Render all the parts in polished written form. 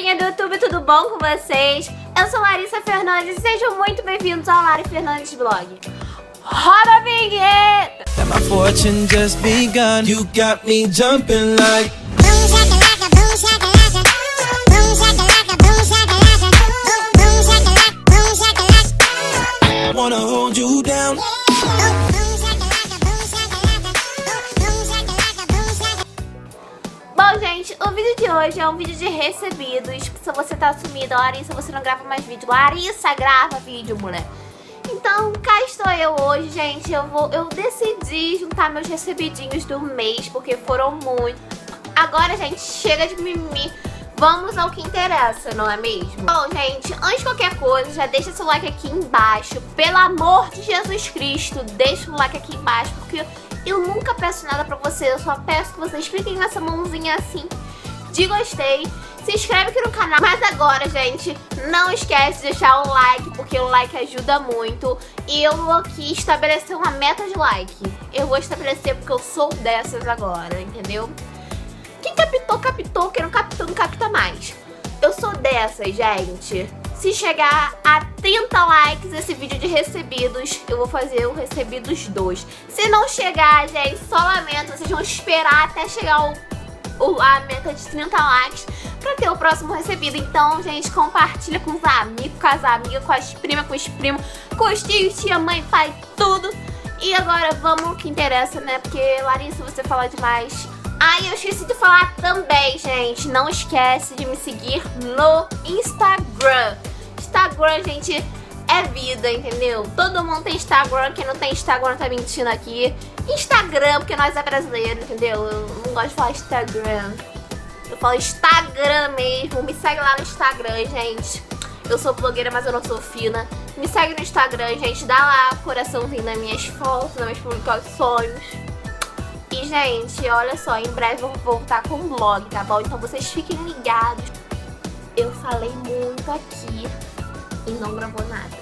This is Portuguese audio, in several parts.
galerinha do YouTube, tudo bom com vocês? Eu sou Larissa Fernandes e sejam muito bem-vindos ao Lari Fernandes Vlog. Roda a vinheta! My fortune just begun. You got me jumping like boom shakalaka, boom shakalaka, boom shakalaka, boom shakalaka, boom shakalaka, boom shakalaka. wanna hold you down. Bom, gente, o vídeo de hoje é um vídeo de recebidos. Se você tá sumida, Larissa, você não grava mais vídeo. Larissa, grava vídeo, mulher. Então, cá estou eu hoje, gente. Eu decidi juntar meus recebidinhos do mês, porque foram muitos. Agora, gente, chega de mimimi. Vamos ao que interessa, não é mesmo? Bom, gente, antes de qualquer coisa, já deixa seu like aqui embaixo. Pelo amor de Jesus Cristo, deixa o like aqui embaixo, porque eu nunca peço nada pra vocês. Eu só peço que vocês cliquem nessa mãozinha assim de gostei. Se inscreve aqui no canal. Mas agora, gente, não esquece de deixar o like, porque o like ajuda muito. E eu vou aqui estabelecer uma meta de like. Eu vou estabelecer porque eu sou dessas agora, entendeu? Quem captou, captou. Quem não captou, não capta mais. Eu sou dessas, gente. Se chegar a 30 likes esse vídeo de recebidos, eu vou fazer o recebidos 2. Se não chegar, gente, só lamento. Vocês vão esperar até chegar a meta de 30 likes pra ter o próximo recebido. Então, gente, compartilha com os amigos, com as amigas, com as primas, com os primos, com os tios, tia, mãe, pai, tudo. E agora vamos ao que interessa, né? Porque, Larissa, você fala demais. Ah, e eu esqueci de falar também, gente. Não esquece de me seguir no Instagram. Instagram, gente, é vida, entendeu? Todo mundo tem Instagram. Quem não tem Instagram tá mentindo aqui. Instagram, porque nós é brasileiro, entendeu? Eu não gosto de falar Instagram. Eu falo Instagram mesmo. Me segue lá no Instagram, gente. Eu sou blogueira, mas eu não sou fina. Me segue no Instagram, gente. Dá lá coraçãozinho nas minhas fotos, nas minhas publicações. E, gente, olha só, em breve eu vou voltar com um vlog, tá bom? Então vocês fiquem ligados. Eu falei muito aqui e não gravou nada.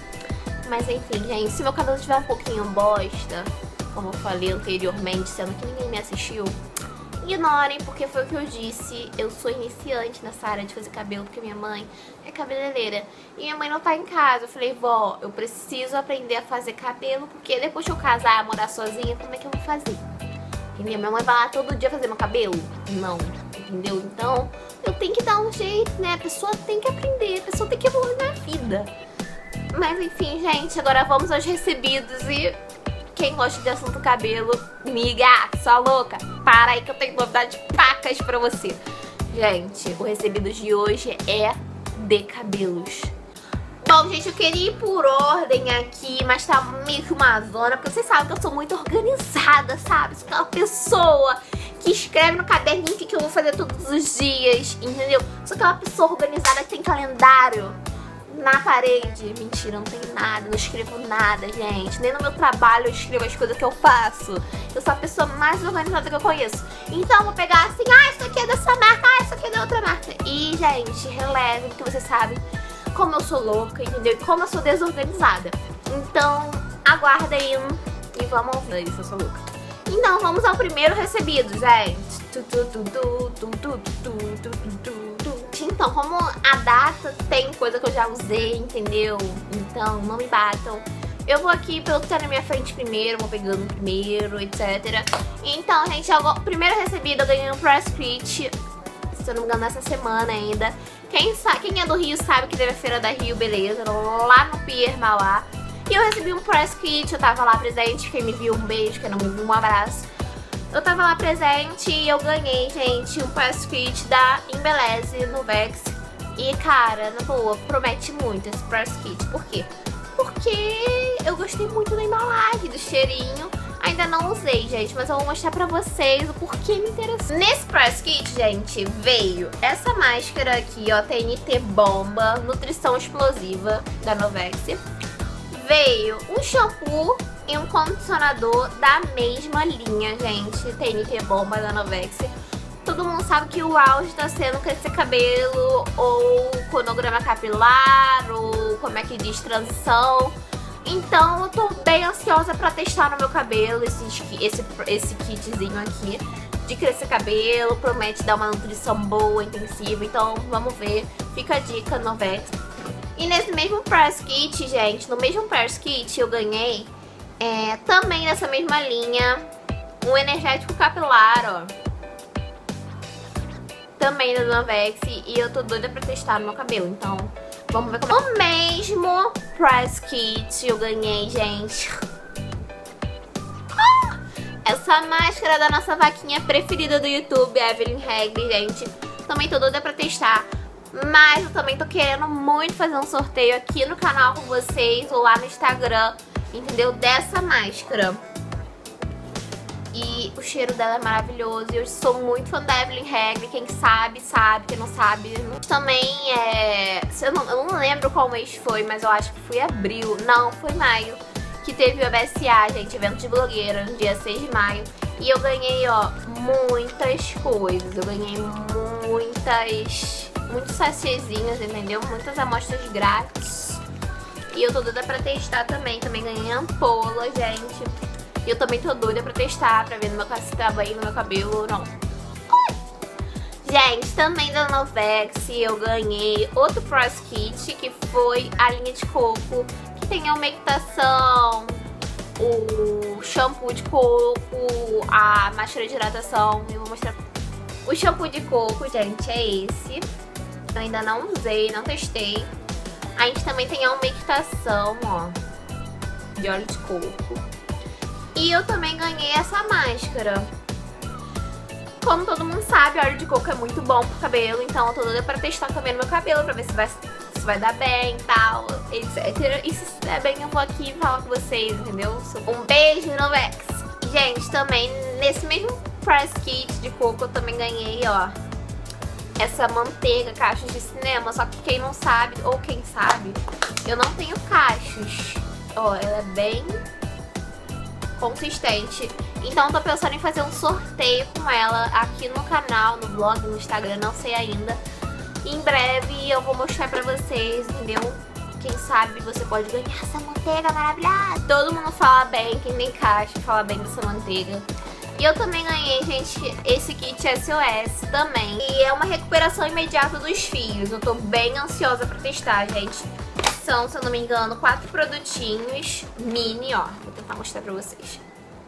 Mas enfim, gente, se meu cabelo estiver um pouquinho bosta, como eu falei anteriormente, sendo que ninguém me assistiu, ignorem, porque foi o que eu disse. Eu sou iniciante nessa área de fazer cabelo, porque minha mãe é cabeleireira e minha mãe não tá em casa. Eu falei, vó, eu preciso aprender a fazer cabelo, porque depois que eu casar, morar sozinha, como é que eu vou fazer? Entendeu? Minha mãe vai lá todo dia fazer meu cabelo? Não, entendeu? Então, eu tenho que dar um jeito, né? A pessoa tem que aprender, a pessoa tem que evoluir na vida. Mas enfim, gente, agora vamos aos recebidos. E quem gosta de assunto cabelo, miga, sua louca, para aí que eu tenho novidades pacas pra você. Gente, o recebido de hoje é de cabelos. Bom, gente, eu queria ir por ordem aqui, mas tá meio que uma zona, porque vocês sabem que eu sou muito organizada, sabe? Sou aquela pessoa que escreve no caderninho o que eu vou fazer todos os dias, entendeu? Sou aquela pessoa organizada que tem calendário na parede. Mentira, não tem nada, não escrevo nada, gente. Nem no meu trabalho eu escrevo as coisas que eu faço. Eu sou a pessoa mais organizada que eu conheço. Então eu vou pegar assim, ah, isso aqui é dessa marca, ah, isso aqui é da outra marca. E, gente, releve, porque vocês sabem como eu sou louca, entendeu? E como eu sou desorganizada. Então, aguarda aí e vamos ouvir isso, eu sou louca. Então, vamos ao primeiro recebido, gente. Então, como a data tem coisa que eu já usei, entendeu? Então, não me batam. Eu vou aqui pelo que tá na minha frente primeiro, vou pegando primeiro, etc. Então, gente, o primeiro recebido eu ganhei um press kit, se eu não me engano, nessa semana ainda. Quem é do Rio sabe que teve a Feira da Rio, beleza, lá no Pier Mauá. E eu recebi um press kit, eu tava lá presente. Quem me viu, um beijo, quem não me viu, um abraço. Eu tava lá presente e eu ganhei, gente, um press kit da Embeleze no Vex. E, cara, na boa, promete muito esse press kit. Por quê? Porque eu gostei muito da embalagem, do cheirinho. Ainda não usei, gente, mas eu vou mostrar pra vocês o porquê me interessou. Nesse press kit, gente, veio essa máscara aqui, ó, TNT Bomba, Nutrição Explosiva, da Novex. Veio um shampoo e um condicionador da mesma linha, gente, TNT Bomba, da Novex. Todo mundo sabe que o auge tá sendo crescer cabelo, ou cronograma capilar, ou como é que diz, transição. Então eu tô bem ansiosa pra testar no meu cabelo esse kitzinho aqui. de crescer cabelo, promete dar uma nutrição boa, intensiva. Então vamos ver, fica a dica no Novex. E nesse mesmo Press Kit, gente, no mesmo Press Kit eu ganhei também nessa mesma linha um energético capilar, ó. Também da Novex, e eu tô doida pra testar no meu cabelo, então vamos ver como é. O mesmo Press Kit eu ganhei, gente. Essa máscara da nossa vaquinha preferida do YouTube, Evelyn Regli, gente. Também tô doida pra testar, mas eu também tô querendo muito fazer um sorteio aqui no canal com vocês ou lá no Instagram, entendeu? Dessa máscara. E o cheiro dela é maravilhoso. E eu sou muito fã da Evelyn Regli. Quem sabe, sabe. Quem não sabe... Também eu não lembro qual mês foi, mas eu acho que foi abril. Não, foi maio. Que teve o ABSA, gente. Evento de blogueira, no dia 6 de maio. E eu ganhei, ó, muitas coisas. Eu ganhei muitos sachêzinhos, entendeu? Muitas amostras grátis. E eu tô doida pra testar também. Também ganhei ampola, gente. E eu também tô doida pra testar, pra ver se tá bem no meu cabelo ou não. Gente, também da Novex eu ganhei outro Press Kit, que foi a linha de coco, que tem a umectação, o shampoo de coco, a máscara de hidratação. Eu vou mostrar. O shampoo de coco, gente, é esse. Eu ainda não usei, não testei. A gente também tem a umectação, ó, de óleo de coco. E eu também ganhei essa máscara. Como todo mundo sabe, óleo de coco é muito bom pro cabelo. Então eu tô doida pra testar também no meu cabelo, pra ver se vai dar bem e tal, etc. E se der bem eu vou aqui falar com vocês, entendeu? Um beijo, Novex! Gente, também nesse mesmo Press Kit de coco eu também ganhei, ó, essa manteiga, cachos de cinema. Só que quem não sabe, ou quem sabe, eu não tenho cachos. Ó, ela é bem consistente. Então eu tô pensando em fazer um sorteio com ela aqui no canal, no blog, no Instagram, não sei ainda. Em breve eu vou mostrar pra vocês, entendeu? Quem sabe você pode ganhar essa manteiga maravilhosa. Todo mundo fala bem, quem tem caixa fala bem dessa manteiga. E eu também ganhei, gente, esse kit SOS também. E é uma recuperação imediata dos fios. Eu tô bem ansiosa pra testar, gente. São, se eu não me engano, 4 produtinhos mini, ó. Vou tentar mostrar pra vocês.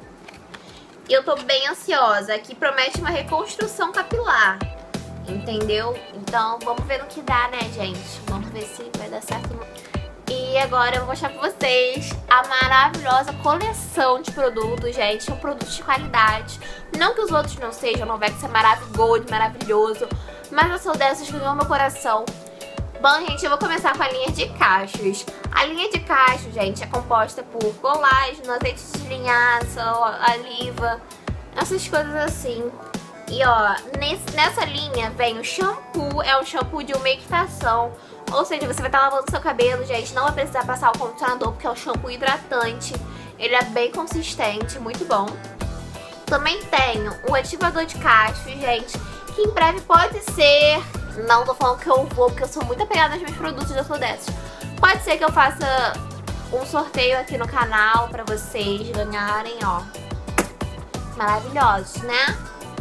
E eu tô bem ansiosa. Aqui promete uma reconstrução capilar, entendeu? Então vamos ver no que dá, né, gente? Vamos ver se vai dar certo. E agora eu vou mostrar pra vocês a maravilhosa coleção de produtos, gente. São produtos de qualidade. Não que os outros não sejam, não vai ser maravilhoso. Mas a Sou Dessas ganhou meu coração. Bom, gente, eu vou começar com a linha de cachos. A linha de cachos, gente, é composta por colágeno, azeite de linhaça, oliva, essas coisas assim. E ó, nessa linha vem o shampoo, é um shampoo de umectação. Ou seja, você vai estar lavando seu cabelo, gente, não vai precisar passar o condicionador, porque é um shampoo hidratante. Ele é bem consistente, muito bom. Também tenho um ativador de cachos, gente, que em breve pode ser... Não tô falando que eu vou, porque eu sou muito apegada aos meus produtos da Sou Dessas. Pode ser que eu faça um sorteio aqui no canal pra vocês ganharem, ó. Maravilhosos, né?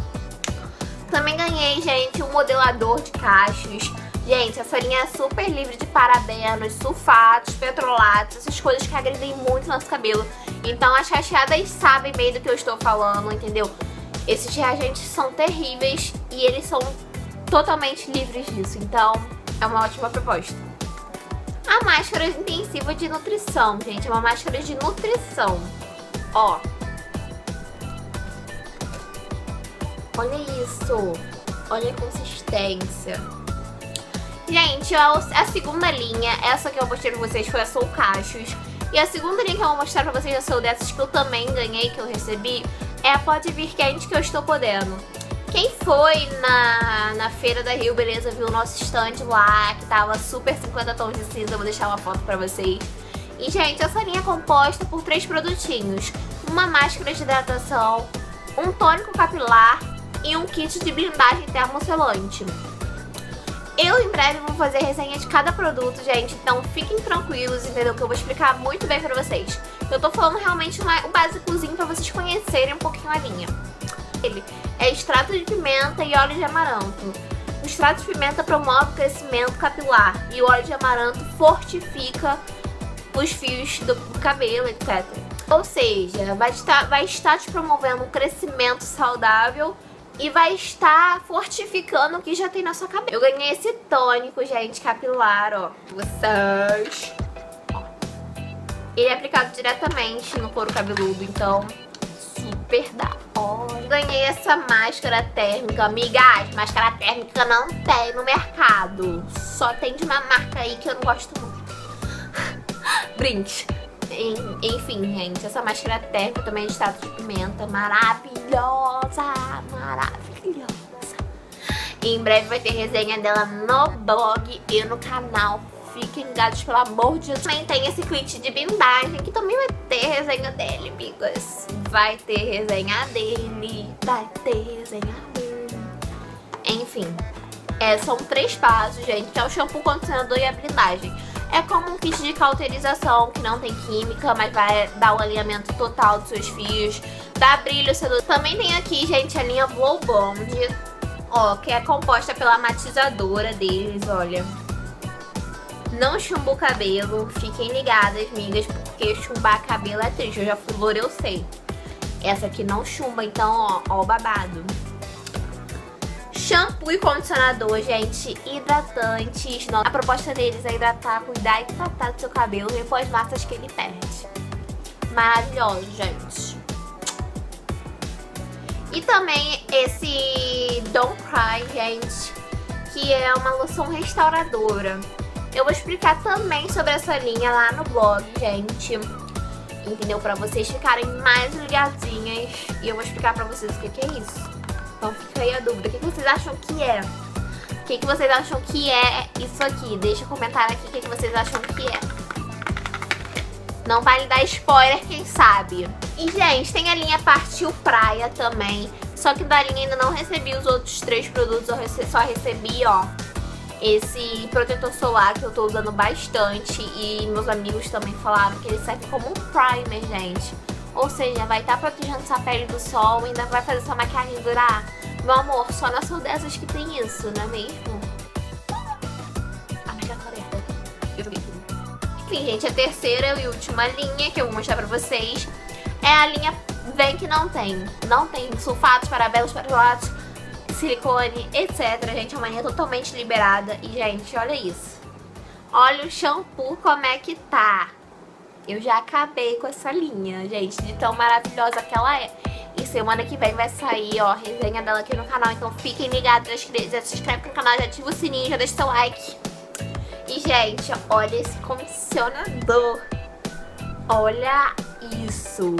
Também ganhei, gente, um modelador de cachos. Gente, essa linha é super livre de parabenos, sulfatos, petrolatos, essas coisas que agredem muito nosso cabelo. Então as cacheadas sabem bem do que eu estou falando, entendeu? Esses reagentes são terríveis e eles são totalmente livres disso, então é uma ótima proposta. A máscara intensiva de nutrição, gente, é uma máscara de nutrição, ó. Olha isso, olha a consistência. Gente, a segunda linha, essa que eu mostrei pra vocês foi a Sou Cachos. E a segunda linha que eu vou mostrar pra vocês da Sou Dessas, que eu também ganhei, que eu recebi, é a Pode Vir Quente, que eu estou podendo. Quem foi na feira da Rio, beleza, viu o nosso stand lá, que tava super 50 tons de cinza, eu vou deixar uma foto pra vocês. E, gente, essa linha é composta por 3 produtinhos. Uma máscara de hidratação, um tônico capilar e um kit de blindagem termoselante. Eu, em breve, vou fazer resenha de cada produto, gente, então fiquem tranquilos, entendeu? Que eu vou explicar muito bem pra vocês. Eu tô falando realmente o básicozinho pra vocês conhecerem um pouquinho a linha. Ele é extrato de pimenta e óleo de amaranto. O extrato de pimenta promove o crescimento capilar e o óleo de amaranto fortifica os fios do cabelo, etc. Ou seja, vai estar te promovendo um crescimento saudável e vai estar fortificando o que já tem na sua cabeça. Eu ganhei esse tônico, gente, capilar, ó. Vocês. Ó. Ele é aplicado diretamente no couro cabeludo, então super da hora. Ganhei essa máscara térmica. Amigas, máscara térmica não tem no mercado. Só tem de uma marca aí que eu não gosto muito. Brinks. Enfim, gente, essa máscara térmica também é de extrato de pimenta. Maravilhosa, maravilhosa. E em breve vai ter resenha dela no blog e no canal. Fiquem ligados, pelo amor de Deus. Também tem esse kit de blindagem, que também vai ter resenha dele, amigas. Vai ter resenha dele. Vai ter resenha dele. Enfim, são 3 passos, gente, que é o shampoo, condicionador e a blindagem. É como um kit de cauterização, que não tem química, mas vai dar o alinhamento total dos seus fios, dá brilho sedutor. Também tem aqui, gente, a linha Glow Bond, ó, que é composta pela matizadora deles, olha. Não chumba o cabelo, fiquem ligadas, amigas, porque chumbar cabelo é triste. Eu já fui loura, eu sei. Essa aqui não chumba, então, ó o babado. Shampoo e condicionador, gente, hidratantes. A proposta deles é hidratar, cuidar e tratar do seu cabelo e repor as massas que ele perde. Maravilhoso, gente. E também esse Don't Cry, gente, que é uma loção restauradora. Eu vou explicar também sobre essa linha lá no blog, gente. Entendeu? Pra vocês ficarem mais ligadinhas. E eu vou explicar pra vocês o que é isso. Então fica aí a dúvida. O que vocês acham que é? O que vocês acham que é isso aqui? Deixa um comentário aqui o que vocês acham que é. Não vale dar spoiler, quem sabe. E, gente, tem a linha Partiu Praia também. Só que da linha ainda não recebi os outros 3 produtos. Eu só recebi, ó, esse protetor solar que eu tô usando bastante. E meus amigos também falaram que ele serve como um primer, gente. Ou seja, vai estar protegendo sua pele do sol e ainda vai fazer sua maquiagem durar. Meu amor, só na sua dessas que tem isso, não é mesmo? Eu joguei tudo. Enfim, gente, a terceira e última linha que eu vou mostrar pra vocês é a linha Vem Que Não Tem. Não tem sulfatos, parabenos, paralatos, silicone, etc. Gente, é uma linha totalmente liberada. E, gente, olha isso. Olha o shampoo como é que tá. Eu já acabei com essa linha, gente, de tão maravilhosa que ela é. E semana que vem vai sair, ó, a resenha dela aqui no canal. Então fiquem ligados, já se inscreve no canal, já ativa o sininho, já deixa seu like. E, gente, olha esse condicionador. Olha isso.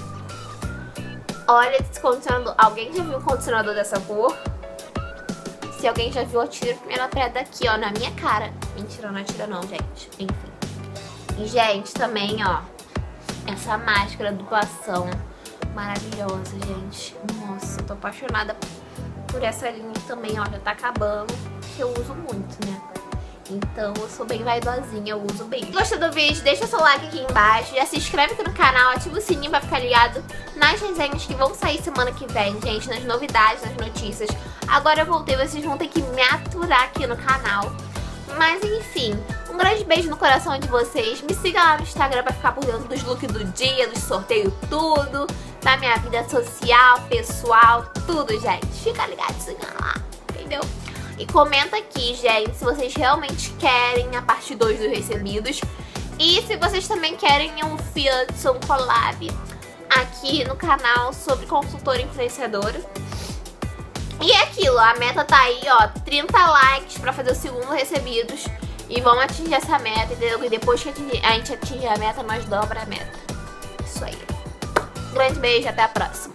Olha esse condicionador. Alguém já viu um condicionador dessa cor? Se alguém já viu, atira a primeira pedra aqui, ó, na minha cara. Mentira, não atira não, gente. Enfim. E, gente, também, ó, essa máscara duplação maravilhosa, gente. Nossa, eu tô apaixonada por essa linha também, ó, já tá acabando, que eu uso muito, né? Então eu sou bem vaidosinha, eu uso bem. Se gostou do vídeo, deixa seu like aqui embaixo, já se inscreve aqui no canal, ativa o sininho pra ficar ligado nas resenhas que vão sair semana que vem, gente, nas novidades, nas notícias. Agora eu voltei, vocês vão ter que me aturar aqui no canal. Mas enfim, um grande beijo no coração de vocês. Me siga lá no Instagram pra ficar por dentro dos looks do dia, dos sorteios, tudo. Da minha vida social, pessoal, tudo, gente. Fica ligadinho lá, entendeu? E comenta aqui, gente, se vocês realmente querem a parte 2 dos recebidos. E se vocês também querem um Fiat, um collab aqui no canal sobre consultora influenciadora. E é aquilo, a meta tá aí, ó, 30 likes pra fazer o segundo recebidos. E vamos atingir essa meta, entendeu? E depois que a gente atingir a meta, nós dobra a meta. Isso aí. Um grande beijo, até a próxima.